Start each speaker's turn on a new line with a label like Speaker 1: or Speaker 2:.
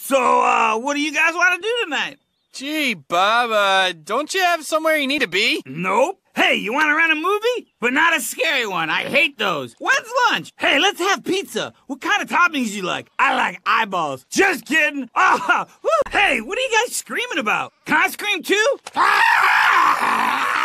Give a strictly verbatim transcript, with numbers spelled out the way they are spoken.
Speaker 1: So, uh, what do you guys want to do tonight?
Speaker 2: Gee, Bob, uh, don't you have somewhere you need to be?
Speaker 1: Nope. Hey, you want to rent a movie? But not a scary one. I hate those. When's lunch? Hey, let's have pizza. What kind of toppings you like? I like eyeballs. Just kidding. Ah, woo. Hey, what are you guys screaming about? Can I scream too? Ah!